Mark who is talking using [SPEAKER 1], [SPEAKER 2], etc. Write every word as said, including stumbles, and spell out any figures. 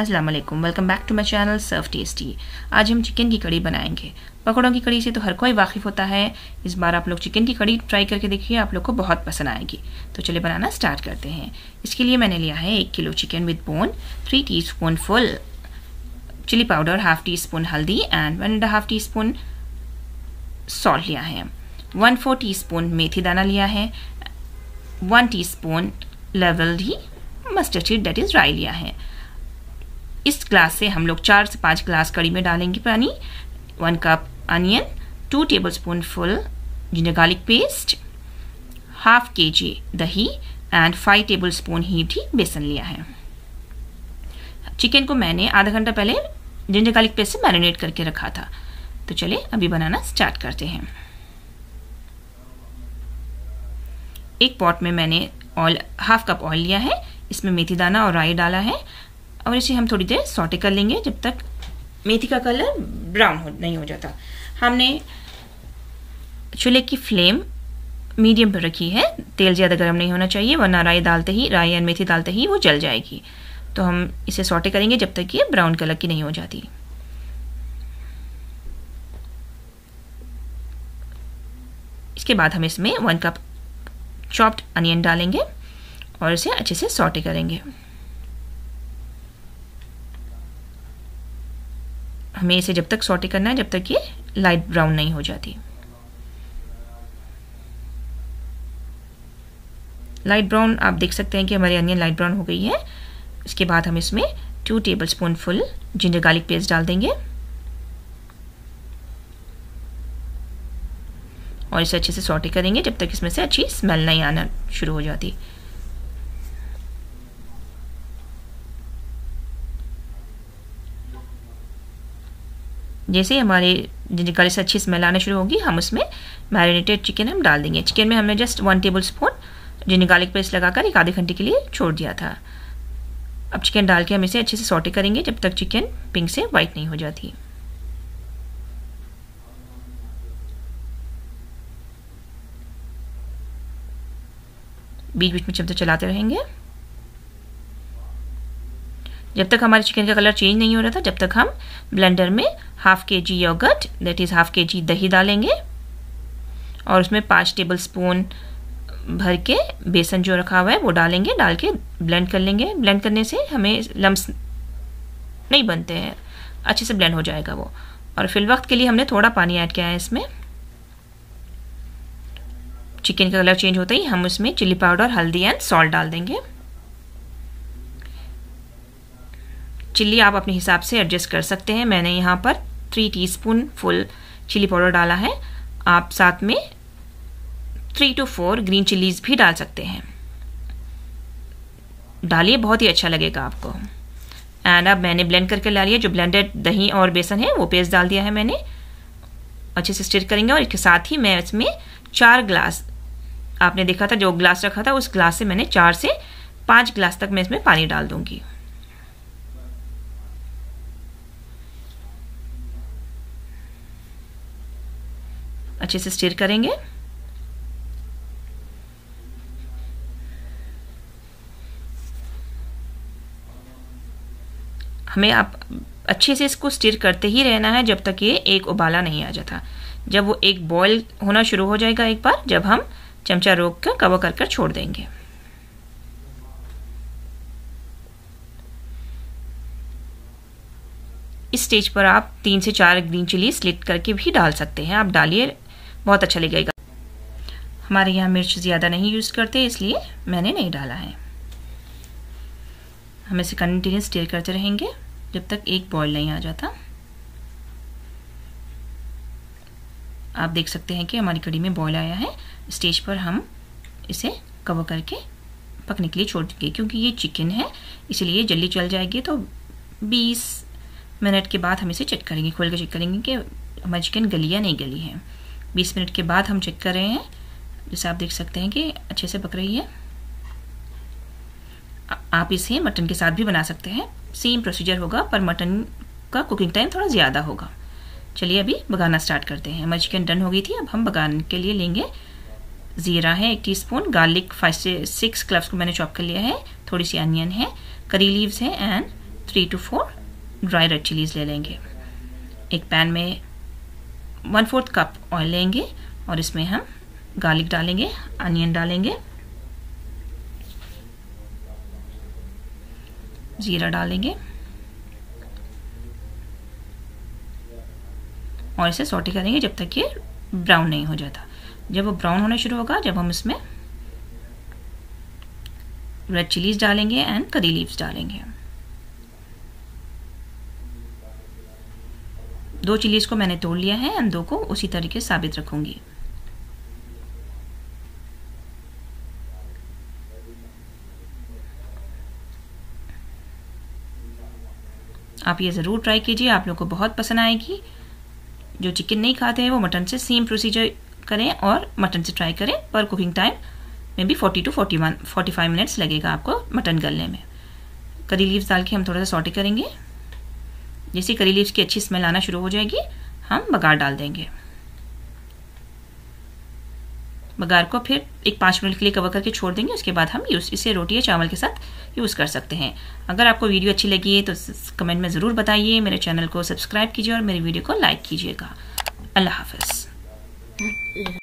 [SPEAKER 1] अस्सलाम वालेकुम, welcome back to my channel serve tasty. आज हम चिकन की कड़ी बनाएंगे। पकौड़ों की कड़ी से तो हर कोई वाकिफ़ होता है। इस बार आप लोग चिकन की कड़ी ट्राई करके देखिए, आप लोग को बहुत पसंद आएगी। तो चलिए बनाना स्टार्ट करते हैं। इसके लिए मैंने लिया है एक किलो chicken with bone, three teaspoon full chilli powder, half teaspoon हल्दी and one and half teaspoon salt लिया है। वन फोर टी स्पून मेथी दाना लिया है। वन टी स्पून लेवल्ड ही मस्टर्ड सीड दैट इज राई लिया है। इस ग्लास से हम लोग चार से पाँच ग्लास कड़ी में डालेंगे पानी। One cup onion, two tablespoon full ginger garlic paste, half K G दही and five tablespoon heaped ही बेसन लिया है। चिकन को मैंने आधा घंटा पहले जिंजर गार्लिक पेस्ट से मैरिनेट करके रखा था। तो चलिए अभी बनाना स्टार्ट करते हैं। एक पॉट में मैंने ऑयल हाफ कप ऑयल लिया है, इसमें मेथी दाना और राई डाला है और इसे हम थोड़ी देर सौटे कर लेंगे जब तक मेथी का कलर ब्राउन हो नहीं हो जाता। हमने चूल्हे की फ्लेम मीडियम पर रखी है, तेल ज़्यादा गर्म नहीं होना चाहिए वरना राई डालते ही राई और मेथी डालते ही वो जल जाएगी। तो हम इसे सौटे करेंगे जब तक ये ब्राउन कलर की नहीं हो जाती। इसके बाद हम इसमें वन कप चॉप्ड अनियन डालेंगे और इसे अच्छे से सौटे करेंगे। हमें इसे जब तक सौटे करना है जब तक ये लाइट ब्राउन नहीं हो जाती। लाइट ब्राउन आप देख सकते हैं कि हमारी अनियन लाइट ब्राउन हो गई है। इसके बाद हम इसमें two tablespoon full ginger garlic paste डाल देंगे और इसे अच्छे से सौटे करेंगे जब तक इसमें से अच्छी स्मेल नहीं आना शुरू हो जाती। जैसे ही हमारे जिंजर गार्लिक से अच्छी स्मेल आना शुरू होगी हम उसमें मैरिनेटेड चिकन हम डाल देंगे। चिकन में हमने just one tablespoon ginger garlic paste लगाकर एक आधे घंटे के लिए छोड़ दिया था। अब चिकन डाल के हम इसे अच्छे से सौटे करेंगे जब तक चिकन पिंक से वाइट नहीं हो जाती। बीच बीच में चमचा चलाते रहेंगे जब तक हमारे चिकन का कलर चेंज नहीं हो रहा था। जब तक हम ब्लेंडर में half K G yogurt that is half K G दही डालेंगे और उसमें पाँच टेबल स्पून भर के बेसन जो रखा हुआ है वो डालेंगे। डाल के ब्लेंड कर लेंगे। ब्लेंड करने से हमें लम्स नहीं बनते हैं, अच्छे से ब्लेंड हो जाएगा वो। और फिल वक्त के लिए हमने थोड़ा पानी ऐड किया है इसमें। चिकन का कलर चेंज होते ही हम उसमें चिली पाउडर, हल्दी एंड सॉल्ट डाल देंगे। चिल्ली आप अपने हिसाब से एडजस्ट कर सकते हैं। मैंने यहाँ पर three teaspoon full chilli powder डाला है। आप साथ में three two four green chillies भी डाल सकते हैं। डालिए, बहुत ही अच्छा लगेगा आपको। एंड अब मैंने ब्लेंड करके ला लिया जो ब्लेंडेड दही और बेसन है वो पेस्ट डाल दिया है मैंने। अच्छे से स्टिर करेंगे और इसके साथ ही मैं इसमें चार ग्लास, आपने देखा था जो ग्लास रखा था उस ग्लास से मैंने चार से पाँच ग्लास तक मैं इसमें पानी डाल दूंगी। अच्छे से स्टिर करेंगे। हमें आप अच्छे से इसको स्टिर करते ही रहना है जब तक ये एक उबाला नहीं आ जाता। जब वो एक बॉईल होना शुरू हो जाएगा एक बार, जब हम चमचा रोक कर कवर कर कर छोड़ देंगे। इस स्टेज पर आप तीन से चार ग्रीन चिली स्लिट करके भी डाल सकते हैं। आप डालिए, बहुत अच्छा लगेगा। हमारे यहाँ मिर्च ज़्यादा नहीं यूज़ करते इसलिए मैंने नहीं डाला है। हम इसे कंटिन्यूस स्टिर करते रहेंगे जब तक एक बॉईल नहीं आ जाता। आप देख सकते हैं कि हमारी कड़ी में बॉईल आया है। स्टेज पर हम इसे कवर करके पकने के लिए छोड़ देंगे। क्योंकि ये चिकन है इसलिए जल्दी चल जाएगी। तो बीस मिनट के बाद हम इसे चेक करेंगे, खोल कर चेक करेंगे कि हमारी चिकन गली या नहीं गली है। बीस मिनट के बाद हम चेक कर रहे हैं। जैसे आप देख सकते हैं कि अच्छे से पक रही है। आप इसे मटन के साथ भी बना सकते हैं, सेम प्रोसीजर होगा पर मटन का कुकिंग टाइम थोड़ा ज़्यादा होगा। चलिए अभी बगाना स्टार्ट करते हैं। हमारी चिकन डन हो गई थी। अब हम बगाने के लिए लेंगे ज़ीरा है एक टीस्पून, गार्लिक फाइव से सिक्स क्लव्स को मैंने चॉप कर लिया है, थोड़ी सी अनियन है, करी लीव्स है and three two four dry red chillies ले लेंगे। एक पैन में वन फोर्थ कप ऑयल लेंगे और इसमें हम गार्लिक डालेंगे, अनियन डालेंगे, जीरा डालेंगे और इसे सौटे करेंगे जब तक ये ब्राउन नहीं हो जाता। जब वो ब्राउन होना शुरू होगा, जब हम इसमें रेड चिलीज डालेंगे एंड करी लीव्स डालेंगे। दो चिलीज को मैंने तोड़ लिया है एंड दो को उसी तरीके से साबित रखूंगी। आप ये ज़रूर ट्राई कीजिए, आप लोग को बहुत पसंद आएगी। जो चिकन नहीं खाते हैं वो मटन से सेम प्रोसीजर करें और मटन से ट्राई करें, पर कुकिंग टाइम में भी forty two forty one forty five minutes लगेगा आपको मटन गलने में। करी लीव्स डाल के हम थोड़ा सा सॉटे करेंगे। जैसे करी लीव्स की अच्छी स्मेल आना शुरू हो जाएगी, हम बघार डाल देंगे। बघार को फिर एक पाँच मिनट के लिए कवर करके छोड़ देंगे। उसके बाद हम यूज इसे रोटी या चावल के साथ यूज़ कर सकते हैं। अगर आपको वीडियो अच्छी लगी है तो कमेंट में ज़रूर बताइए। मेरे चैनल को सब्सक्राइब कीजिए और मेरी वीडियो को लाइक कीजिएगा। अल्लाह हाफ़िज़।